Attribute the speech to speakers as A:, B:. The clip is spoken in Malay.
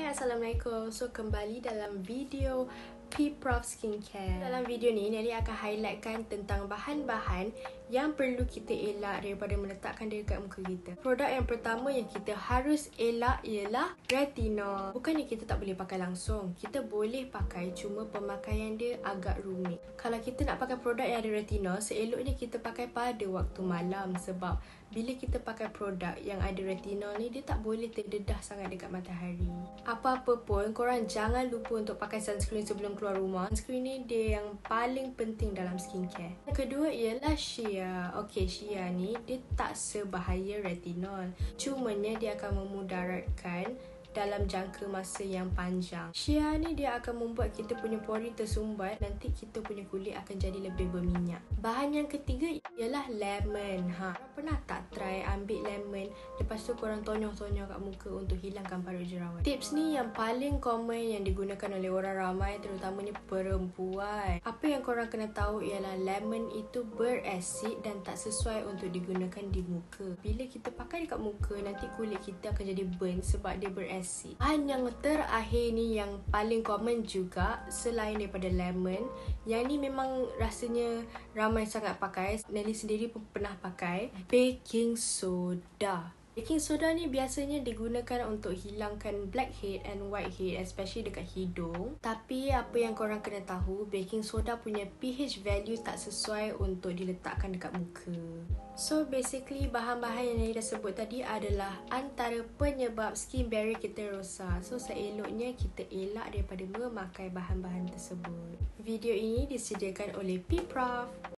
A: Hai, Assalamualaikum. So, kembali dalam video Prof Skincare. Dalam video ni, Nelly akan highlightkan tentang bahan-bahan yang perlu kita elak daripada meletakkan dia dekat muka kita. Produk yang pertama yang kita harus elak ialah retinol. Bukannya kita tak boleh pakai langsung. Kita boleh pakai, cuma pemakaian dia agak rumit. Kalau kita nak pakai produk yang ada retinol, seeloknya kita pakai pada waktu malam. Sebab bila kita pakai produk yang ada retinol ni, dia tak boleh terdedah sangat dekat matahari. Apa-apa pun, korang jangan lupa untuk pakai sunscreen sebelum keluar rumah. Sunscreen ni dia yang paling penting dalam skincare. Yang kedua ialah shea. Okey, shea ni dia tak sebahaya retinol. Cumanya dia akan memudaratkan dalam jangka masa yang panjang. Shea ni dia akan membuat kita punya pori tersumbat. Nanti kita punya kulit akan jadi lebih berminyak. Bahan yang ketiga ialah lemon. Pernah tak try ambil lemon, lepas tu korang tonyong-tonyong kat muka untuk hilangkan parut jerawat? Tips ni yang paling common yang digunakan oleh orang ramai, terutamanya perempuan. Apa yang korang kena tahu ialah lemon itu berasid dan tak sesuai untuk digunakan di muka. Bila kita pakai dekat muka, nanti kulit kita akan jadi burn sebab dia berasid. Bahan yang terakhir ni yang paling common juga selain daripada lemon, yang ni memang rasanya ramai sangat pakai. Nelly sendiri pun pernah pakai, baking soda. Baking soda ni biasanya digunakan untuk hilangkan blackhead and whitehead, especially dekat hidung. Tapi apa yang korang kena tahu, baking soda punya pH value tak sesuai untuk diletakkan dekat muka. So basically bahan-bahan yang Nelly dah sebut tadi adalah antara penyebab skin barrier kita rosak. So seeloknya kita elak daripada memakai bahan-bahan tersebut. Video ini disediakan oleh Prof.